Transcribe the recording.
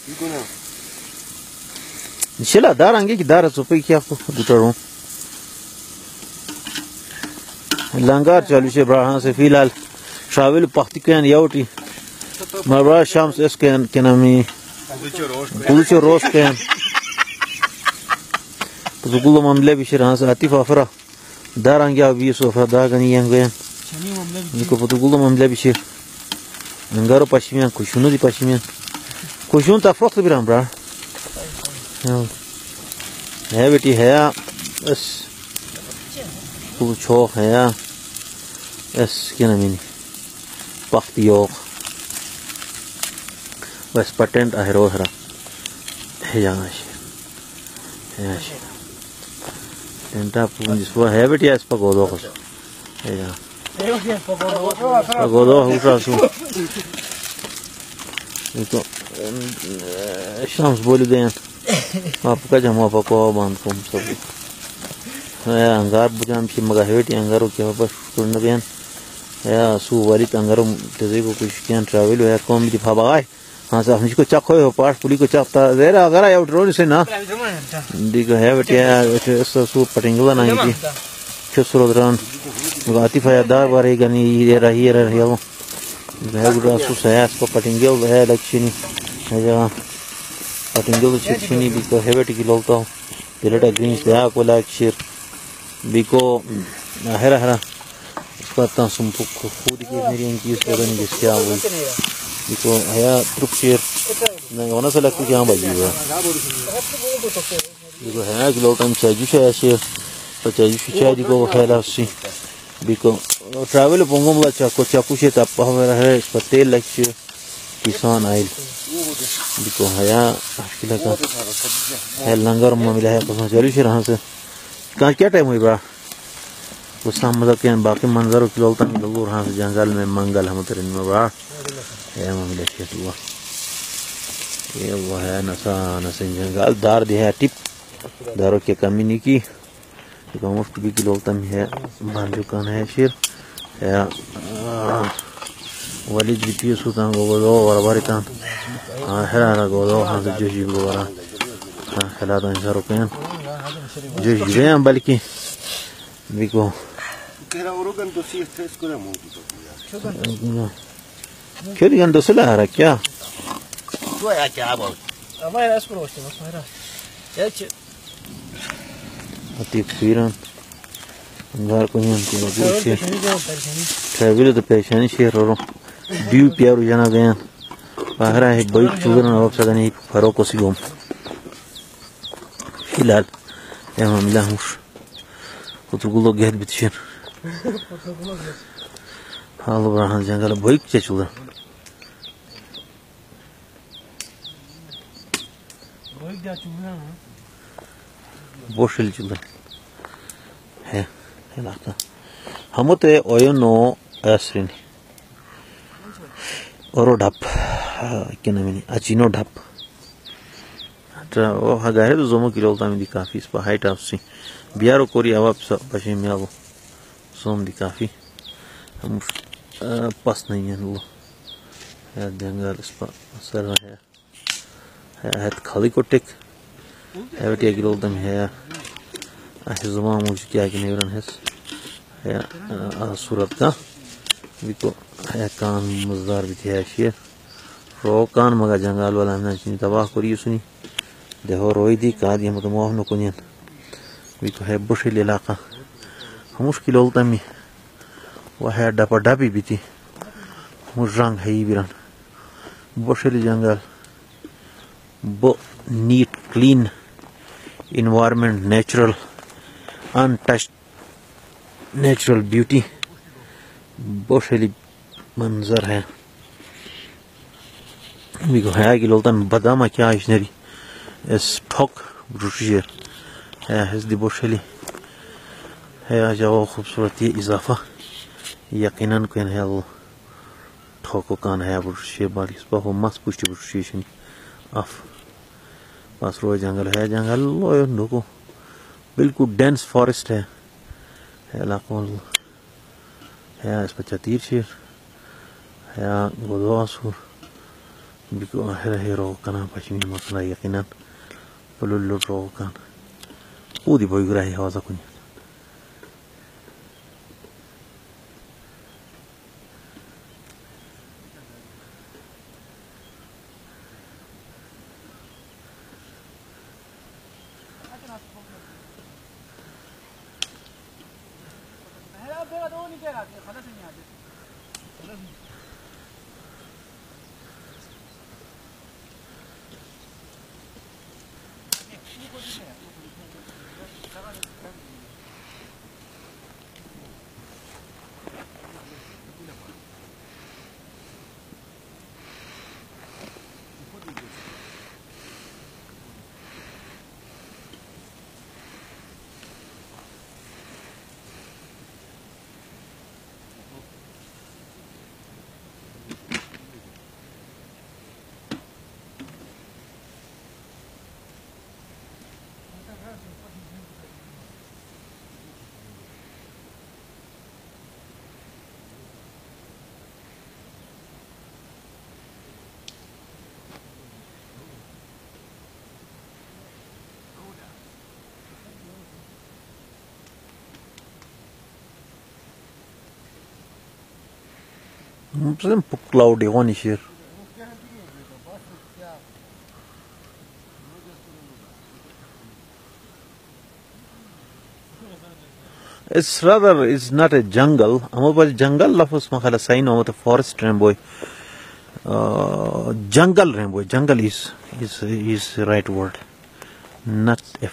Inşallah dar hangi ki dar sopa ki आपको गुटरों लंगार चालू से ब्राह्मण से फिलहाल ट्रैवल पक्ति के यावटी मरबरा शाम से इसके नामी पुलचो रोज के तो गुलो मामले भी शेर हाँ से आतिफ आफरा dar hangi abi sofa daha gani yengen niko putugulo mamle bir şey angaro paşimyan kuşunu di paşimyan kuşun ta farklı bir ambra है बेटी है बस bu çok है बस क्या नाम है पख्ती yok बस patent ahero hera है यहाँ से tenta pun disua है बेटी इस पर गोदो खुश है यहाँ गोदो हुआ सु तो शाम्स बोली दें आपका जमा पको बांध को सब है अंगार बुझाम शी मगा हेटी अंगारो के बस सुन बेन है सु वाली अंगारो तेजे को कुछ क्या ट्रैवल है कम दिफा बाय हां से हमको चखो हो पास पुली को चखता जरा अगर आयो ड्रोन से ना दिख है बेटे सु पटिंगला ना की छसरो ड्रोन गाती फायदार बारे गनी ये रही है गुड़ा सु है इसको पटिंगल है लक्ष्मी है जगह पटिंगल चिनी भी को हेवेट की लोगता हूं दिलटा ग्रीन्स है को लक्ष्य बिको हरा हरा इसका तासुम खुद की मेरी इनकी इस बदन जिसके आ गई बिको है ट्रुपशेर नहीं होना से लगता क्या बाजी हुआ बिको है कि लोग हम चाजू से ऐसे तो चाजू से चाय को फैला सी बिको ट्रैवल पोंगो मला चाकू से तापा हुआ है इस पर तेल लक्ष्य किसान आयल बिको हया मुश्किल का है लंगर में मिला है तो चालू से रहा से कहाँ क्या टाइम हुई बा वो सामने के बाकी मंजरों की लोग तक लोग रहा से जंगल में मंगल हम तेरे में बा है मामले से हुआ ये वो है नशा जंगल दार दे है टिप दारों की कमी नहीं की तो मुफ्त भी की लोग तक है बांधो कान है शेर है वालिद बीती सुतान गोदो बराबर कान हरा गोदो हाँ से जो जीव गोरा हालात इंसारों के जो जीवे हैं बल्कि बिको क्यों दिखान दो सला हरा क्या तो या क्या बोल हमारे रास्ते को रोशनी बस मेरा ये अति फिरन अंगार को नहीं हमको लगे ट्रैवल तो परेशानी शेयर हो रहा ड्यू प्यार जाना गया बाहर है बाइक चुगन अब सदा नहीं फरो को सी घूम फिलहाल ये मामला हूँ कुतुगुलो गहत बितशन हाल बरान जंगल बाइक चचुला बाइक जा चुना बोशल चुला है इलाका हम तो ओयो नो एसरिन और ढप क्या नाम है अचिनो ढप वो हगारे तो जोमो किलो तामी दी काफी इस पर हाइट ऑफ सी बियारो कोरी आवाब सब बचे में आओ सोम दी काफी हम पास नहीं है वो है जंगल इस पर असर है खाली को टेक है बेटी किलो तामी है अहज़मा मुझे क्या कि नहीं है सूरत का भी को है कान मज़दार भी थे शेर रो कान मगा जंगल वाला हमने चीनी तबाह करी उसनी देखो रोई दी का दी हम तो मुआफ़ न कुनियन भी को है बुशिल इलाका हम मुश्किल होता मी वह है डपा डपी भी थी मुझरंग है बिरन बुशिल जंगल बो neat clean environment natural untouched natural beauty बहुत ही मंजर है बिको है कि लोग बदामा क्या इशनरी इस ठोक रुशियर है इस दिबोशली है जाओ खूबसूरती इजाफा यकीनन कोई है वो ठोको कान है रुशियर बारी इस पर मस्त पुष्टि रुशियर ऑफ पास रोज जंगल है जंगल लोगों बिल्कुल डेंस फॉरेस्ट है इलाकों है इस पर चतीर शेर है गोदवासुर Biko hero kana pashmi masla yaqinan pelulu ro kan udi boy grai hawaza kunya It's un po' cloudy one here. It's rather, it's not a jungle. But jungle lafos makala sign of the forest ramboy. Jungle ramboy. Jungle is the right word, not a